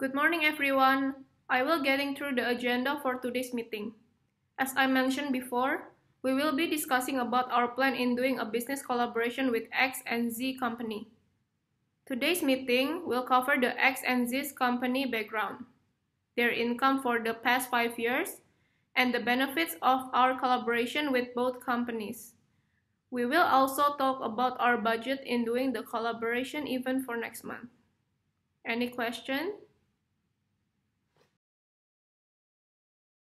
Good morning, everyone. I will getting through the agenda for today's meeting. As I mentioned before, we will be discussing about our plan in doing a business collaboration with X and Z company. Today's meeting will cover the X and Z company background, their income for the past 5 years, and the benefits of our collaboration with both companies. We will also talk about our budget in doing the collaboration event for next month. Any question?